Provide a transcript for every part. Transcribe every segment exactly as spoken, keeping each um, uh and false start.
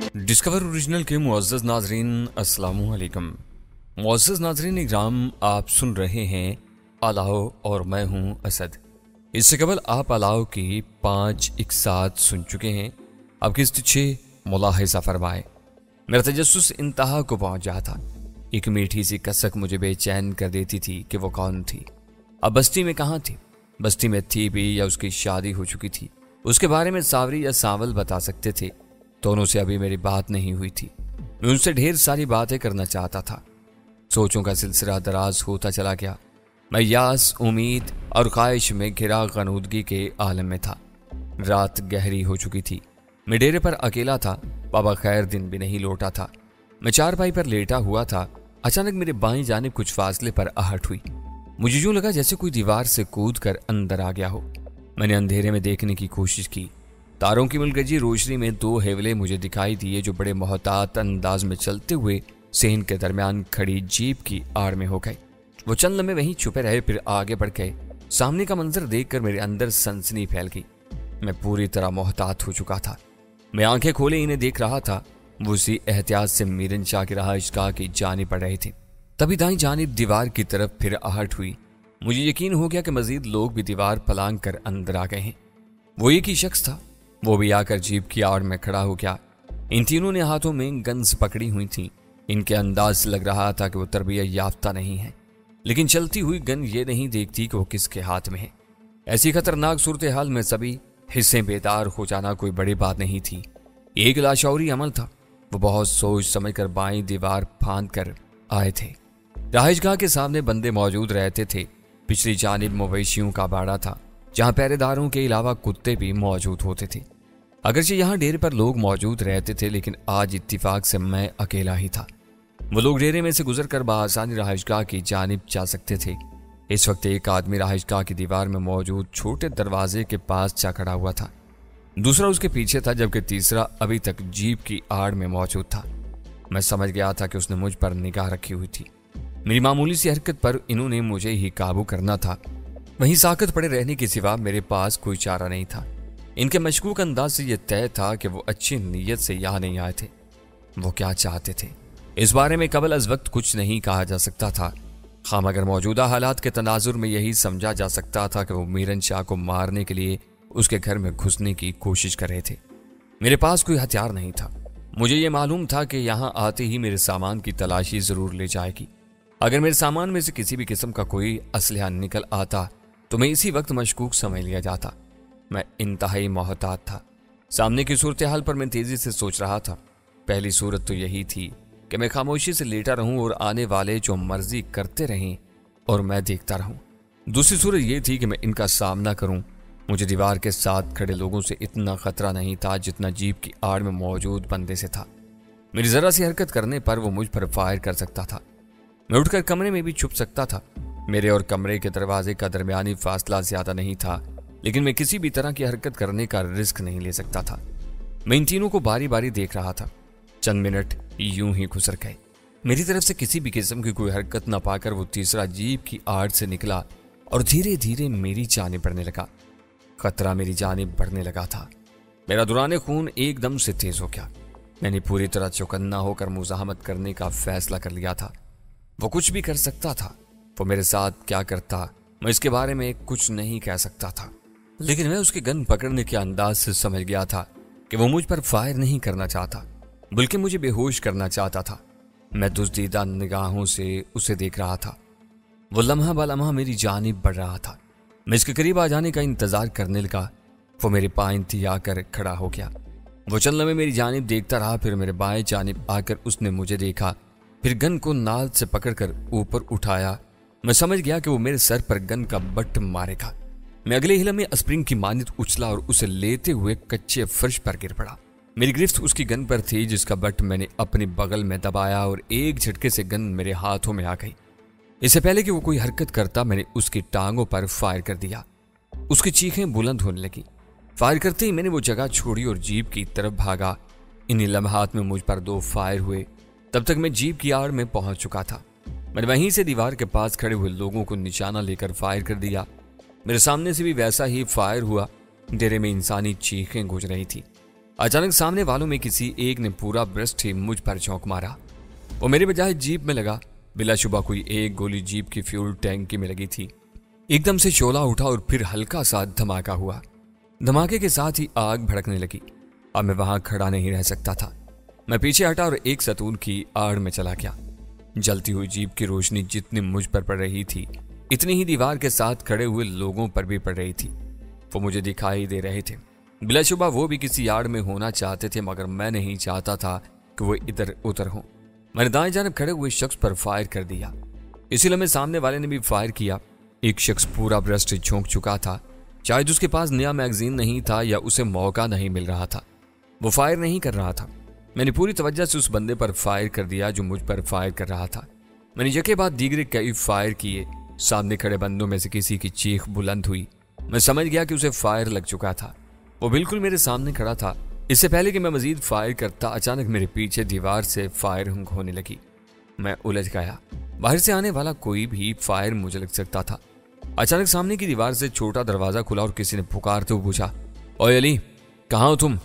Discover original के मुअज़्ज़ज़ नाज़रीन अस्सलामु अलैकुम। मुअज़्ज़ज़ नाज़रीन इकराम, आप सुन रहे हैं अलाओ और मैं हूं असद। इससे कबल आप अलाओ की पांच एक साथ सुन चुके हैं। अब किस्त छः मुलाहिज़ा फरमाए। मेरा तजस्सुस इंतहा को पहुंच गया था। एक मीठी सी कसक मुझे बेचैन कर देती थी कि वो कौन थी। अब बस्ती में कहाँ थी, बस्ती में थी भी या उसकी शादी हो चुकी थी, उसके बारे में सावरी या सावल बता सकते थे। दोनों से अभी मेरी बात नहीं हुई थी। मैं उनसे ढेर सारी बातें करना चाहता था। सोचों का सिलसिला दराज होता चला गया। मैं यास, उम्मीद और ख्वाहिश में घिरा गनूदगी के आलम में था। रात गहरी हो चुकी थी। मैं डेरे पर अकेला था। बाबा खैर दिन भी नहीं लौटा था। मैं चारपाई पर लेटा हुआ था। अचानक मेरे बाईं जानिब कुछ फासले पर आहट हुई। मुझे यूं लगा जैसे कोई दीवार से कूद कर अंदर आ गया हो। मैंने अंधेरे में देखने की कोशिश की। तारों की मिलगजी रोशनी में दो हेवले मुझे दिखाई दिए जो बड़े मोहतात अंदाज में चलते हुए सेन के दरमियान खड़ी जीप की आड़ में हो गए। वो चंद लम्हे वहीं छुपे रहे, फिर आगे बढ़ गए। सामने का मंजर देखकर मेरे अंदर सनसनी फैल गई। मैं पूरी तरह मोहतात हो चुका था। मैं आंखें खोले इन्हें देख रहा था। वो उसी एहतियात से मीरन शाह की रहाइशगाह की जानी पड़ रहे थे। तभी दाईं जानिब दीवार की तरफ फिर आहट हुई। मुझे यकीन हो गया कि मजीद लोग भी दीवार फलांग कर अंदर आ गए हैं। वो एक ही शख्स था। वो भी आकर जीप की आड़ में खड़ा हो गया। इन तीनों ने हाथों में गन्स पकड़ी हुई थी। इनके अंदाज से लग रहा था कि वो तरबियत याफ्ता नहीं है, लेकिन चलती हुई गन ये नहीं देखती कि वो किसके हाथ में है। ऐसी खतरनाक सूरत हाल में सभी हिस्से बेदार हो जाना कोई बड़ी बात नहीं थी। एक लाशौरी अमल था। वो बहुत सोच समझ कर बाईं दीवार फांद कर आए थे। रहाइशगाह के सामने बंदे मौजूद रहते थे। पिछली जानिब मवेशियों का बाड़ा था, जहां पहरेदारों के अलावा कुत्ते भी मौजूद होते थे। अगरचे यहाँ डेरे पर लोग मौजूद रहते थे, लेकिन आज इत्तिफाक से मैं अकेला ही था। वो लोग डेरे में से गुजरकर बआसानी रहाइशगाह की जानिब जा सकते थे। इस वक्त एक आदमी रहाइशगाह की दीवार में मौजूद छोटे दरवाजे के पास जा खड़ा हुआ था। दूसरा उसके पीछे था, जबकि तीसरा अभी तक जीप की आड़ में मौजूद था। मैं समझ गया था कि उसने मुझ पर निगाह रखी हुई थी। मेरी मामूली सी हरकत पर इन्होंने मुझे ही काबू करना था। वहीं साकत पड़े रहने के सिवा मेरे पास कोई चारा नहीं था। इनके मशकूक अंदाज से यह तय था कि वो अच्छी नीयत से यहाँ नहीं आए थे। वो क्या चाहते थे, इस बारे में कबल अज वक्त कुछ नहीं कहा जा सकता था। हाँ, मगर मौजूदा हालात के तनाजुर में यही समझा जा सकता था कि वो मीरन शाह को मारने के लिए उसके घर में घुसने की कोशिश कर रहे थे। मेरे पास कोई हथियार नहीं था। मुझे ये मालूम था कि यहाँ आते ही मेरे सामान की तलाशी जरूर ले जाएगी। अगर मेरे सामान में से किसी भी किस्म का कोई असलहा निकल आता तो मैं इसी वक्त मशकूक समझ लिया जाता। मैं इंतहाई मोहतात था। सामने की सूरत हाल पर मैं तेजी से सोच रहा था। पहली सूरत तो यही थी कि मैं खामोशी से लेटा रहूं और आने वाले जो मर्जी करते रहें और मैं देखता रहूं। दूसरी सूरत यह थी कि मैं इनका सामना करूं। मुझे दीवार के साथ खड़े लोगों से इतना खतरा नहीं था जितना जीप की आड़ में मौजूद बंदे से था। मेरी जरा सी हरकत करने पर वो मुझ पर फायर कर सकता था। मैं उठकर कमरे में भी छुप सकता था। मेरे और कमरे के दरवाजे का दरमियानी फासला ज्यादा नहीं था, लेकिन मैं किसी भी तरह की हरकत करने का रिस्क नहीं ले सकता था। मैं इन तीनों को बारी बारी देख रहा था। चंद मिनट यूं ही गुजर गए। मेरी तरफ से किसी भी किस्म की कोई हरकत न पाकर वो तीसरा जीप की आड़ से निकला और धीरे धीरे मेरी जानिब बढ़ने लगा। खतरा मेरी जानिब बढ़ने लगा था। मेरा दौरान खून एकदम से तेज हो गया। मैंने पूरी तरह चौकन्ना होकर मुजाहमत करने का फैसला कर लिया था। वो कुछ भी कर सकता था। वो मेरे साथ क्या करता मैं इसके बारे में कुछ नहीं कह सकता था, लेकिन मैं उसके गन पकड़ने के अंदाज से समझ गया था कि वो मुझ पर फायर नहीं करना चाहता, बल्कि मुझे बेहोश करना चाहता था। मैं दुज़दीदा निगाहों से उसे देख रहा था। वो लम्हा ब लम्हा मेरी जानिब बढ़ रहा था। मैं इसके करीब आ जाने का इंतजार करने लगा। वो मेरे पाइंती आकर खड़ा हो गया। वो चंद लम्हे मेरी जानिब देखता रहा, फिर मेरे बाएं जानिब आकर उसने मुझे देखा, फिर गन को नाल से पकड़कर ऊपर उठाया। मैं समझ गया कि वो मेरे सर पर गन का बट मारेगा। मैं अगले हिला में स्प्रिंग की मानित उछला और उसे लेते हुए कच्चे फर्श पर गिर पड़ा। मेरी गिरफ्त उसकी गन पर थी, जिसका बट मैंने अपने बगल में दबाया और एक झटके से गन मेरे हाथों में आ गई। इससे पहले कि वो कोई हरकत करता, मैंने उसकी टांगों पर फायर कर दिया। उसकी चीखें बुलंद होने लगी। फायर करते ही मैंने वो जगह छोड़ी और जीप की तरफ भागा। इन्हीं लम्हात में मुझ पर दो फायर हुए। तब तक मैं जीप की आड़ में पहुंच चुका था। मैंने वहीं से दीवार के पास खड़े हुए लोगों को निशाना लेकर फायर कर दिया। मेरे सामने से भी वैसा ही फायर हुआ। डेरे में इंसानी चीखें गूंज रही थी। अचानक सामने वालों में किसी एक ने पूरा ब्रस्ट ही मुझ पर चौंक मारा। वो मेरे बजाय जीप में लगा। बिलाशुबा कोई एक गोली जीप की फ्यूल टैंकी में लगी थी। एकदम से शोला उठा और फिर हल्का सा धमाका हुआ। धमाके के साथ ही आग भड़कने लगी। अब मैं वहां खड़ा नहीं रह सकता था। मैं पीछे हटा और एक सतून की आड़ में चला गया। जलती हुई जीप की रोशनी जितनी मुझ पर पड़ रही थी, इतनी ही दीवार के साथ खड़े हुए लोगों पर भी पड़ रही थी। वो मुझे दिखाई दे रहे थे। बिलाशुबा वो भी किसी आड़ में होना चाहते थे, मगर मैं नहीं चाहता था कि वो इधर उधर हो। मैंने दाएं जानब खड़े हुए शख्स पर फायर कर दिया। इसी लम्हे सामने वाले ने भी फायर किया। एक शख्स पूरा ब्रस्ट झोंक चुका था। शायद उसके पास नया मैगजीन नहीं था या उसे मौका नहीं मिल रहा था। वो फायर नहीं कर रहा था। मैंने पूरी तवज्जो से उस बंदे पर फायर कर दिया जो मुझ पर फायर कर रहा था। मैंने यके बाद दीगरे कई फायर किए। सामने खड़े बंदों में से किसी की चीख बुलंद हुई। मैं समझ गया कि उसे फायर लग चुका था। वो बिल्कुल मेरे सामने खड़ा था। इससे पहले कि मैं मजीद फायर करता, अचानक मेरे पीछे दीवार से फायर होने लगी। मैं उलझ गया। बाहर से आने वाला कोई भी फायर मुझे लग सकता था। अचानक सामने की दीवार से छोटा दरवाजा खुला और किसी ने पुकारते हुए पूछा, ओए अली, कहाँ हो तुम?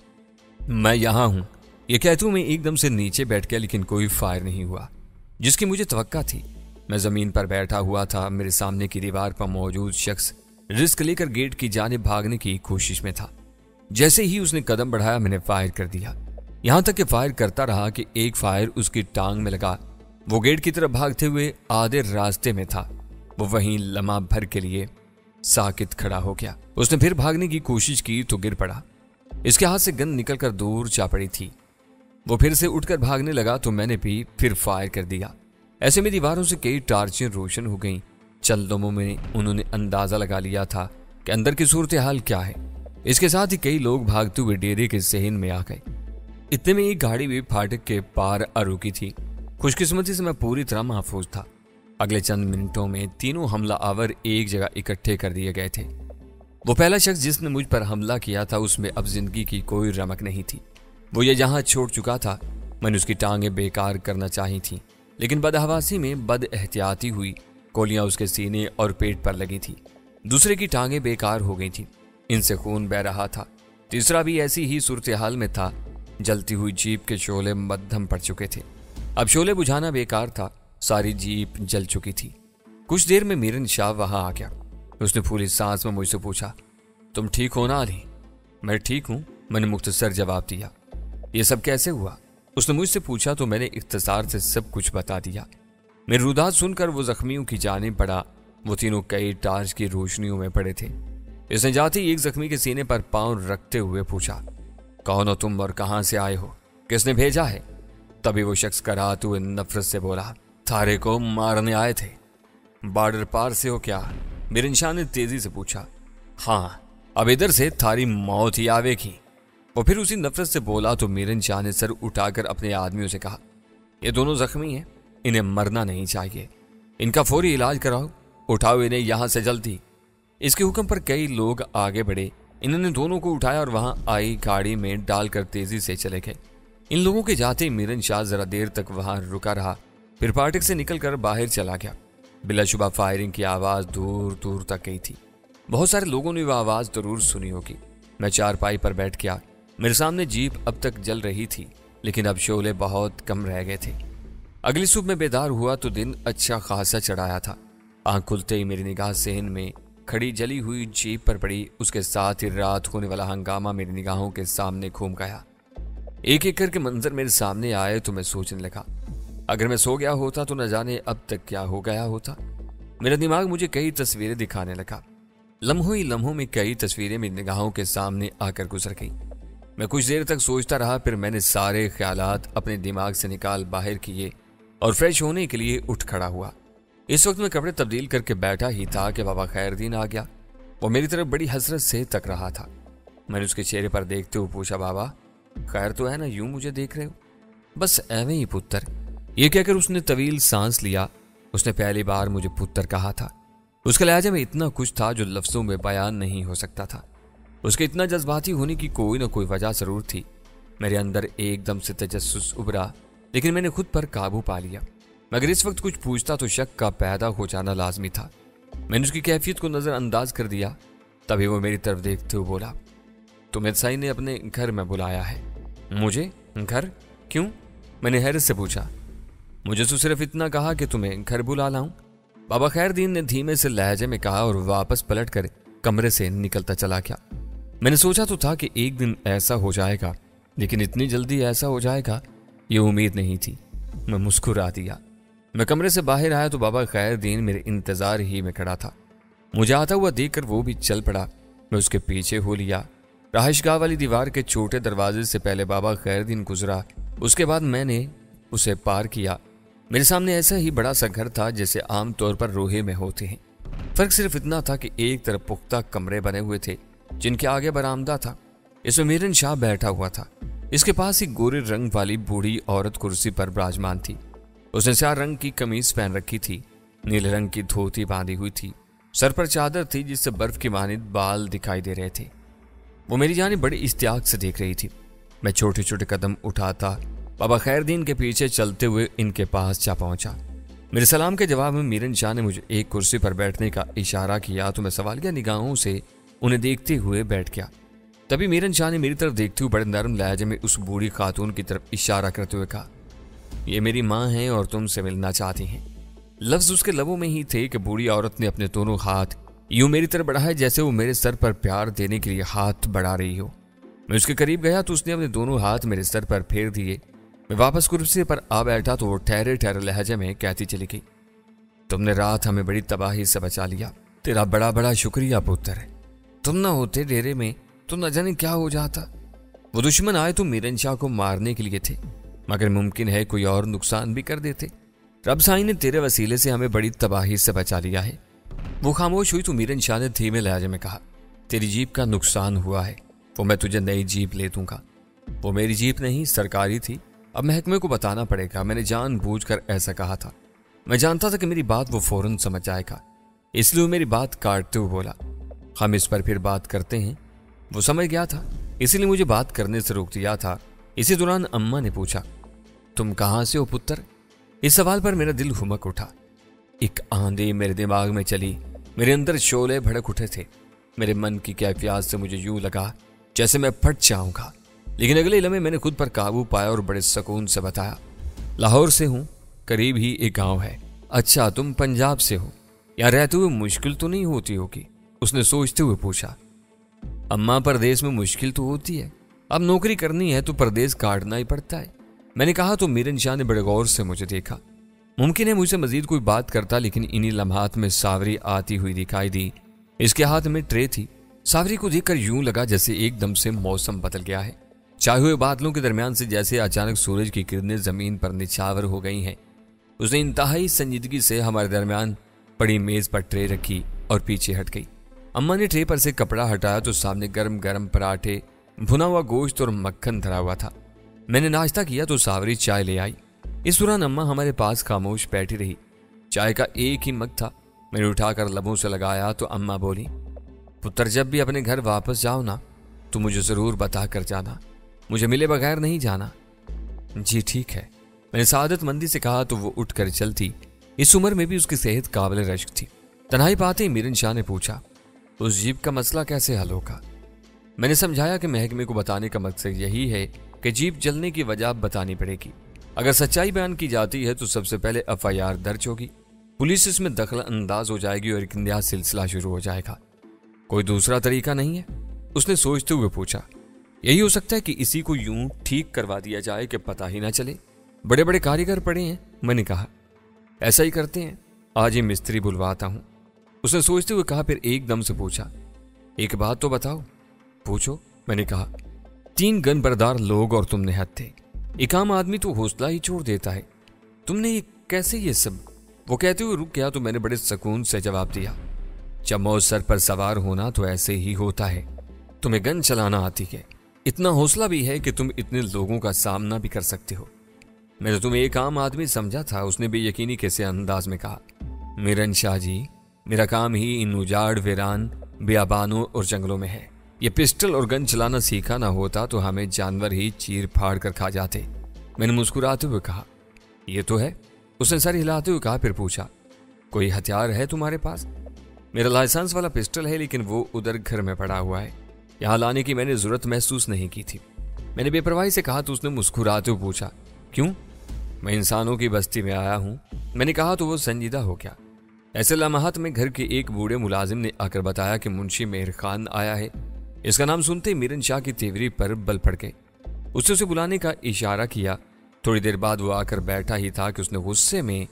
मैं यहाँ हूं। ये कहते हुए मैं एकदम से नीचे बैठ गया, लेकिन कोई फायर नहीं हुआ जिसकी मुझे तवक्का थी। मैं जमीन पर बैठा हुआ था। मेरे सामने की दीवार पर मौजूद शख्स रिस्क लेकर गेट की जानिब भागने की कोशिश में था। जैसे ही उसने कदम बढ़ाया, मैंने फायर कर दिया। यहां तक कि फायर करता रहा कि एक फायर उसकी टांग में लगा। वो गेट की तरफ भागते हुए आधे रास्ते में था। वो वहीं लम्हा भर के लिए साकित खड़ा हो गया। उसने फिर भागने की कोशिश की तो गिर पड़ा। इसके हाथ से गन निकलकर दूर जा पड़ी थी। वो फिर से उठकर भागने लगा तो मैंने भी फिर फायर कर दिया। ऐसे में दीवारों से कई टार्चें रोशन हो गईं। चंद लम्हों में उन्होंने अंदाजा लगा लिया था कि अंदर की सूरत हाल क्या है। इसके साथ ही कई लोग भागते हुए डेरे के सहन में आ गए। इतने में एक गाड़ी भी फाटक के पार आ रुकी थी। खुशकिस्मती से मैं पूरी तरह महफूज था। अगले चंद मिनटों में तीनों हमला आवर एक जगह इकट्ठे कर दिए गए थे। वो पहला शख्स जिसने मुझ पर हमला किया था, उसमें अब जिंदगी की कोई रमक नहीं थी। वो ये जहां छोड़ चुका था। मैंने उसकी टांगें बेकार करना चाही थी, लेकिन बदहवासी में बद एहतियाती हुई गोलियां उसके सीने और पेट पर लगी थी। दूसरे की टांगें बेकार हो गई थी, इनसे खून बह रहा था। तीसरा भी ऐसी ही सूरत हाल में था। जलती हुई जीप के शोले मध्यम पड़ चुके थे। अब शोले बुझाना बेकार था। सारी जीप जल चुकी थी। कुछ देर में मीरन शाह वहां आ गया। उसने फूली सांस में मुझसे पूछा, तुम ठीक हो ना अली? मैं ठीक हूं, मैंने मुख्तसर जवाब दिया। ये सब कैसे हुआ? उसने मुझसे पूछा तो मैंने इख्तिसार से सब कुछ बता दिया। मेरी रुदात सुनकर वो जख्मियों की जानिब बढ़ा। वो तीनों कई टार्च की रोशनियों में पड़े थे। इसने जाते ही एक जख्मी के सीने पर पांव रखते हुए पूछा, कौन हो तुम और कहां से आए हो? किसने भेजा है? तभी वो शख्स कराते हुए नफरत से बोला, थारे को मारने आए थे। बॉर्डर पार से हो क्या? मीरन शाह ने तेजी से पूछा। हाँ, अब इधर से थारी मौत ही आवेगी। वो फिर उसी नफरत से बोला तो मीरन शाह ने सर उठाकर अपने आदमियों से कहा, ये दोनों जख्मी हैं, इन्हें मरना नहीं चाहिए। इनका फौरी इलाज कराओ। उठाओ इन्हें यहां से जल्दी। इसके हुक्म पर कई लोग आगे बढ़े। इन्होंने दोनों को उठाया और वहां आई गाड़ी में डालकर तेजी से चले गए। इन लोगों के जाते ही मीरन शाह जरा देर तक वहां रुका रहा, फिर फाटक से निकलकर बाहर चला गया। बिलाशुबा फायरिंग की आवाज दूर दूर तक गई थी। बहुत सारे लोगों ने वह आवाज जरूर सुनी होगी। मैं चारपाई पर बैठ गया। मेरे सामने जीप अब तक जल रही थी, लेकिन अब शोले बहुत कम रह गए थे। अगली सुबह में बेदार हुआ तो दिन अच्छा खासा चढ़ाया था। आंख खुलते ही मेरी निगाह सहन में खड़ी जली हुई जीप पर पड़ी। उसके साथ ही रात होने वाला हंगामा मेरी निगाहों के सामने घूम गया। एक एक करके मंजर मेरे सामने आए तो मैं सोचने लगा, अगर मैं सो गया होता तो न जाने अब तक क्या हो गया होता। मेरा दिमाग मुझे कई तस्वीरें दिखाने लगा। लम्हों ही लम्हों में कई तस्वीरें मेरी निगाहों के सामने आकर गुजर गई। मैं कुछ देर तक सोचता रहा, फिर मैंने सारे ख्यालात अपने दिमाग से निकाल बाहर किए और फ्रेश होने के लिए उठ खड़ा हुआ। इस वक्त मैं कपड़े तब्दील करके बैठा ही था कि बाबा खैरदीन आ गया। वो मेरी तरफ बड़ी हसरत से तक रहा था। मैंने उसके चेहरे पर देखते हुए पूछा, बाबा खैर तो है ना? यूं मुझे देख रहे हो? बस एवं ही पुत्र। ये कहकर उसने तवील सांस लिया। उसने पहली बार मुझे पुत्र कहा था। उसके लहजे में इतना कुछ था जो लफ्जों में बयान नहीं हो सकता था। उसके इतना जज्बाती होने की कोई ना कोई वजह जरूर थी। मेरे अंदर एकदम से तजस्सुस उभरा, लेकिन मैंने खुद पर काबू पा लिया। मगर इस वक्त कुछ पूछता तो शक का पैदा हो जाना लाजमी था। मैंने उसकी कैफियत को नजरअंदाज कर दिया। तभी वो मेरी तरफ देखते हुए बोला, तुम्हें साई ने अपने घर में बुलाया है। मुझे घर? क्यों? मैंने हैरत से पूछा। मुझे तो सिर्फ इतना कहा कि तुम्हें घर बुला लाऊं, बाबा खैरदीन ने धीमे से लहजे में कहा और वापस पलट कर कमरे से निकलता चला गया। मैंने सोचा तो था कि एक दिन ऐसा हो जाएगा, लेकिन इतनी जल्दी ऐसा हो जाएगा ये उम्मीद नहीं थी। मैं मुस्कुरा दिया। मैं कमरे से बाहर आया तो बाबा खैरदीन मेरे इंतजार ही में खड़ा था। मुझे आता हुआ देखकर वो भी चल पड़ा। मैं उसके पीछे हो लिया। रहायशगाह वाली दीवार के छोटे दरवाजे से पहले बाबा खैरदीन गुजरा, उसके बाद मैंने उसे पार किया। मेरे सामने ऐसा ही बड़ा सा घर था जैसे आमतौर पर रोहे में होते हैं। फर्क सिर्फ इतना था कि एक तरफ पुख्ता कमरे बने हुए थे जिनके आगे बरामदा था। इसमें मीरन शाह बैठा हुआ था। इसके पास एक गोरे रंग वाली बूढ़ी औरत कुर्सी पर विराजमान थी। उसने स्याह रंग की कमीज पहन रखी थी, नीले रंग की धोती बांधी हुई थी, सर पर चादर थी जिससे बर्फ की मानिद बाल दिखाई दे रहे थे। वो मेरी जानिब बड़ी इश्तियाक से देख रही थी। मैं छोटे छोटे कदम उठाता बाबा खैरदीन के पीछे चलते हुए इनके पास जा पहुंचा। मेरे सलाम के जवाब में मीरन शाह ने मुझे एक कुर्सी पर बैठने का इशारा किया तो मैं सवालिया निगाहों से उन्हें देखते हुए बैठ गया। तभी मीरन शाह ने मेरी तरफ देखते हुए बड़े नरम लहजे में उस बूढ़ी खातून की तरफ इशारा करते हुए कहा, ये मेरी माँ है और तुमसे मिलना चाहती हैं। लफ्ज उसके लबों में ही थे कि बूढ़ी औरत ने अपने दोनों हाथ यूं मेरी तरफ बढ़ाए जैसे वो मेरे सर पर प्यार देने के लिए हाथ बढ़ा रही हो। मैं उसके करीब गया तो उसने अपने दोनों हाथ मेरे सर पर फेर दिए। मैं वापस कुर्सी पर आ बैठा तो वो ठहरे ठहरे लहजे में कहती चली गई, तुमने रात हमें बड़ी तबाही से बचा लिया। तेरा बड़ा बड़ा शुक्रिया पुत्र। तुम ना होते डेरे में तो न जाने क्या हो जाता। वो दुश्मन आए तो मीरन शाह को मारने के लिए थे, मगर मुमकिन है कोई और नुकसान भी कर देते। रब साईं ने तेरे वसीले से हमें बड़ी तबाही से बचा लिया है। वो खामोश हुई तो मीरन शाह ने धीमे लहजे में कहा, तेरी जीप का नुकसान हुआ है, वो मैं तुझे नई जीप ले दूंगा। वो मेरी जीप नहीं, सरकारी थी। अब महकमे को बताना पड़ेगा। मैंने जानबूझकर ऐसा कहा था। मैं जानता था कि मेरी बात वो फौरन समझ जाएगा, इसलिए वो मेरी बात काटते हुए बोला, हम इस पर फिर बात करते हैं। वो समझ गया था, इसीलिए मुझे बात करने से रोक दिया था। इसी दौरान अम्मा ने पूछा, तुम कहां से हो पुत्र? इस सवाल पर मेरा दिल हुमक उठा। एक आंधी मेरे दिमाग में चली। मेरे अंदर शोले भड़क उठे थे। मेरे मन की कैफियत से मुझे यूं लगा जैसे मैं फट जाऊंगा, लेकिन अगले लम्हे मैंने खुद पर काबू पाया और बड़े सुकून से बताया, लाहौर से हूं, करीब ही एक गांव है। अच्छा, तुम पंजाब से हो? यहाँ रहते हुए मुश्किल तो नहीं होती होगी? उसने सोचते हुए पूछा। अम्मा, परदेश में मुश्किल तो होती है, अब नौकरी करनी है तो परदेश काटना ही पड़ता है, मैंने कहा। तो मीरन शाह ने बड़े गौर से मुझे देखा। मुमकिन है मुझसे मजीद कोई बात करता, लेकिन इन्हीं लम्हात में सावरी आती हुई दिखाई दी। इसके हाथ में ट्रे थी। सावरी को देखकर यूं लगा जैसे एकदम से मौसम बदल गया है। छाए हुए बादलों के दरमियान से जैसे अचानक सूरज की किरणें जमीन पर निछावर हो गई हैं। उसने इंतहाई संजीदगी से हमारे दरमियान पड़ी मेज पर ट्रे रखी और पीछे हट गई। अम्मा ने ट्रे पर से कपड़ा हटाया तो सामने गर्म गर्म पराठे, भुना हुआ गोश्त और मक्खन धरा हुआ था। मैंने नाश्ता किया तो सावरी चाय ले आई। इस दौरान अम्मा हमारे पास खामोश बैठी रही। चाय का एक ही मग था। मैंने उठाकर लबों से लगाया तो अम्मा बोली, पुत्र, जब भी अपने घर वापस जाओ ना तो मुझे जरूर बता कर जाना, मुझे मिले बगैर नहीं जाना। जी ठीक है, मैंने सादतमंदी से कहा तो वो उठकर चलती। इस उम्र में भी उसकी सेहत काबिल रश्क थी। तन्हाई पाते ही मीरन शाह ने पूछा, उस जीप का मसला कैसे हल होगा? मैंने समझाया कि महकमे को बताने का मकसद यही है कि जीप जलने की वजह बतानी पड़ेगी। अगर सच्चाई बयान की जाती है तो सबसे पहले एफ आई आर दर्ज होगी, पुलिस इसमें दखल अंदाज हो जाएगी और एक नया सिलसिला शुरू हो जाएगा। कोई दूसरा तरीका नहीं है? उसने सोचते हुए पूछा। यही हो सकता है कि इसी को यूं ठीक करवा दिया जाए कि पता ही ना चले। बड़े बड़े कारीगर पड़े हैं। मैंने कहा, ऐसा ही करते हैं, आज ही मिस्त्री बुलवाता हूं। उसने सोचते हुए कहा, फिर एकदम से पूछा, एक बात तो बताओ। पूछो, मैंने कहा। तीन गन बरदार लोग और तुम निहत्थे थे। एक आम आदमी तो हौसला ही छोड़ देता है, तुमने ये कैसे ये सब? वो कहते हुए रुक गया तो मैंने बड़े सुकून से जवाब दिया, जब मौत सर पर सवार होना तो ऐसे ही होता है। तुम्हें गन चलाना आती है, इतना हौसला भी है कि तुम इतने लोगों का सामना भी कर सकते हो। मैंने तुम्हें एक आम आदमी समझा था। उसने बेयकीनी कैसे अंदाज में कहा, मीरन शाह जी, मेरा काम ही इन उजाड़, वीरान, बियाबानों और जंगलों में है। ये पिस्टल और गन चलाना सीखा ना होता तो हमें जानवर ही चीर फाड़ कर खा जाते। मैंने मुस्कुराते हुए कहा, ये तो है। उसने सर हिलाते हुए कहा, फिर पूछा, कोई हथियार है तुम्हारे पास? मेरा लाइसेंस वाला पिस्टल है, लेकिन वो उधर घर में पड़ा हुआ है। यहाँ लाने की मैंने जरूरत महसूस नहीं की थी। मैंने बेपरवाही से कहा तो उसने मुस्कुराते हुए पूछा, क्यों? मैं इंसानों की बस्ती में आया हूँ। मैंने कहा तो वो संजीदा हो गया। ऐसे लम्हात में घर के एक बूढ़े मुलाजिम ने आकर बताया कि मुंशी मेहर खान आया है। इसका नाम सुनते ही मीरन शाह की तेवरी पर बल पड़ गए। उसने उसे बुलाने का इशारा किया। थोड़ी देर बाद वो आकर बैठा ही था कि उसने गुस्से में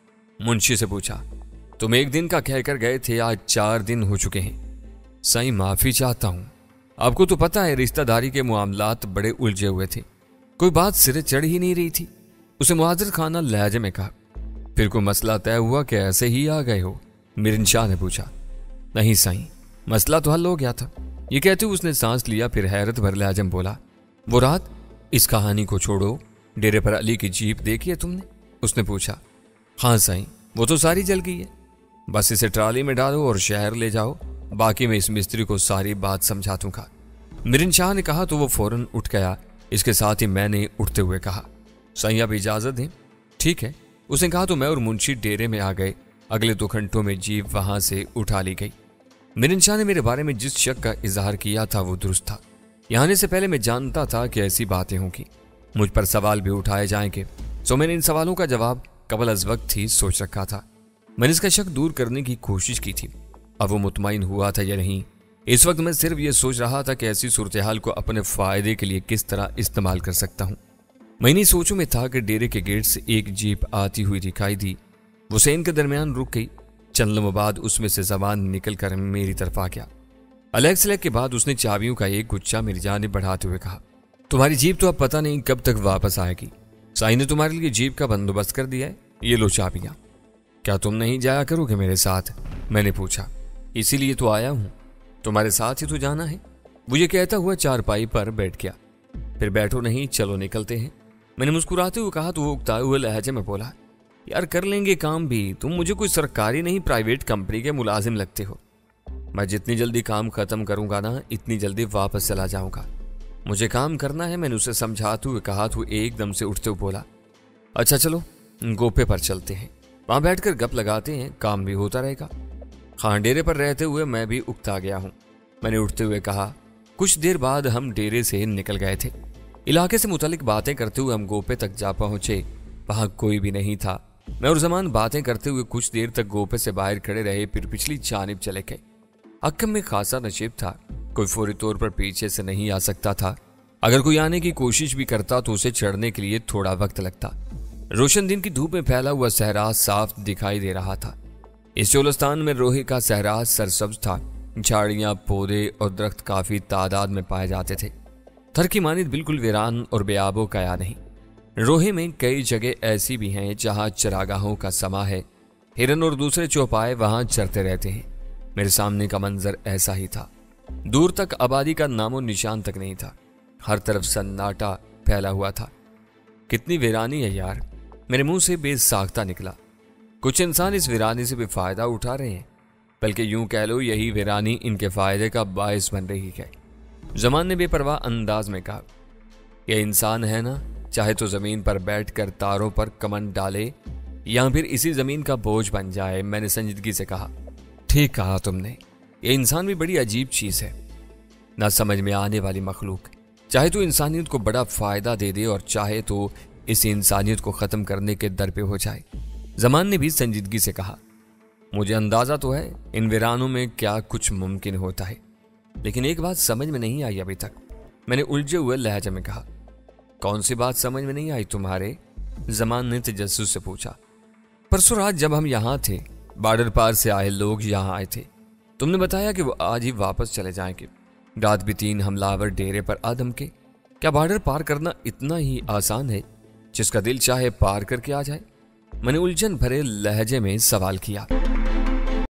मुंशी से पूछा, तुम एक दिन का कहकर गए थे, आज चार दिन हो चुके हैं। साईं माफी चाहता हूं, आपको तो पता है रिश्तेदारी के मामलात बड़े उलझे हुए थे, कोई बात सिरे चढ़ ही नहीं रही थी। उसे मुआजिर खाना लहजे में कहा। फिर कोई मसला तय हुआ कि ऐसे ही आ गए हो? मीरन शाह ने पूछा। नहीं साईं, मसला तो हल हो गया था। ये कहते हुए उसने सांस लिया, फिर हैरत भर लहजे में बोला, वो रात? इस कहानी को छोड़ो, डेरे पर अली की जीप देखी है तुमने? उसने पूछा। हाँ साईं, वो तो सारी जल गई है। बस इसे ट्राली में डालो और शहर ले जाओ, बाकी मैं इस मिस्त्री को सारी बात समझा दूंगा। मीरन शाह ने कहा तो वो फौरन उठ गया। इसके साथ ही मैंने उठते हुए कहा, साईं आप इजाजत दें? ठीक है, उसने कहा तो मैं और मुंशी डेरे में आ गए। अगले दो घंटों में जीप वहां से उठा ली गई। मीरन शाह ने मेरे बारे में जिस शक का इजहार किया था वो दुरुस्त था। यहाँ आने से पहले मैं जानता था कि ऐसी बातें होंगी, मुझ पर सवाल भी उठाए जाएंगे, तो मैंने इन सवालों का जवाब कबल अज वक्त ही सोच रखा था। मैंने इसका शक दूर करने की कोशिश की थी। अब वो मुतमईन हुआ था या नहीं, इस वक्त मैं सिर्फ ये सोच रहा था कि ऐसी सूरत हाल को अपने फायदे के लिए किस तरह इस्तेमाल कर सकता हूँ। मैं इन्हीं सोचों में था कि डेरे के गेट से एक जीप आती हुई दिखाई दी। वो सेन के दरमियान रुक गई। चंद लम्हों बाद उसमें से जबान निकल कर मेरी तरफ आ गया। अलग सलग के बाद उसने चाबियों का एक गुच्छा मेरी जानिब बढ़ाते हुए कहा, तुम्हारी जीप तो अब पता नहीं कब तक वापस आएगी। साईं ने तुम्हारे लिए जीप का बंदोबस्त कर दिया है, ये लो चाबियां। क्या तुम नहीं जाया करोगे मेरे साथ? मैंने पूछा। इसीलिए तो आया हूं, तुम्हारे साथ ही तो जाना है। वो ये कहता हुआ चारपाई पर बैठ गया। फिर बैठो नहीं, चलो निकलते हैं। मैंने मुस्कुराते हुए कहा तो वो उकताए हुए लहजे में बोला, यार कर लेंगे काम भी, तुम मुझे कोई सरकारी नहीं प्राइवेट कंपनी के मुलाजिम लगते हो। मैं जितनी जल्दी काम खत्म करूंगा ना, इतनी जल्दी वापस चला जाऊंगा। मुझे काम करना है। मैंने उसे समझाते हुए कहा तो एकदम से उठते हुए बोला, अच्छा चलो गोपे पर चलते हैं, वहां बैठकर गप लगाते हैं, काम भी होता रहेगा। हाँ, डेरे पर रहते हुए मैं भी उकता गया हूं, मैंने उठते हुए कहा। कुछ देर बाद हम डेरे से निकल गए थे। इलाके से मुतालिक बातें करते हुए हम गोपे तक जा पहुंचे। वहां कोई भी नहीं था। मैं और जमान बातें करते हुए कुछ देर तक गोपे से बाहर खड़े रहे, फिर पिछली जानिब चले गए। अक्कम में खासा नशीब था, कोई फौरी तौर पर पीछे से नहीं आ सकता था। अगर कोई आने की कोशिश भी करता तो उसे चढ़ने के लिए थोड़ा वक्त लगता। रोशन दिन की धूप में फैला हुआ सहरा साफ दिखाई दे रहा था। इस चोलस्तान में रोहे का सहरा सरसब्ज था। झाड़ियां, पौधे और दरख्त काफी तादाद में पाए जाते थे। थर की मानिद बिल्कुल वीरान और बेआबो काया नहीं। रोहे में कई जगह ऐसी भी हैं जहां चरागाहों का समा है। हिरन और दूसरे चौपाए वहां चरते रहते हैं। मेरे सामने का मंजर ऐसा ही था। दूर तक आबादी का नामो निशान तक नहीं था। हर तरफ सन्नाटा फैला हुआ था। कितनी वीरानी है यार, मेरे मुंह से बेसाख्ता निकला। कुछ इंसान इस वीरानी से भी फायदा उठा रहे हैं, बल्कि यूं कह लो यही वीरानी इनके फायदे का बायस बन रही है। जमान ने बेपरवाह अंदाज में कहा, यह इंसान है ना, चाहे तो जमीन पर बैठकर तारों पर कमन डाले या फिर इसी जमीन का बोझ बन जाए। मैंने संजीदगी से कहा, ठीक कहा तुमने, ये इंसान भी बड़ी अजीब चीज है, ना समझ में आने वाली मखलूक। चाहे तो इंसानियत को बड़ा फायदा दे दे और चाहे तो इस इंसानियत को खत्म करने के दर पे हो जाए। जमान ने भी संजीदगी से कहा, मुझे अंदाजा तो है इन वीरानों में क्या कुछ मुमकिन होता है, लेकिन एक बात समझ में नहीं आई अभी तक। मैंने उलझे हुए लहजे में कहा, कौन सी बात समझ में नहीं आई तुम्हारे? जमान ने तजस्सुस से पूछा। परसों रात जब हम यहाँ थे, बॉर्डर पार से आए लोग यहाँ आए थे। तुमने बताया कि वो आज ही वापस चले जाएंगे। रात भी तीन हमलावर डेरे पर आ धमके। क्या बॉर्डर पार करना इतना ही आसान है, जिसका दिल चाहे पार करके आ जाए? मैंने उलझन भरे लहजे में सवाल किया।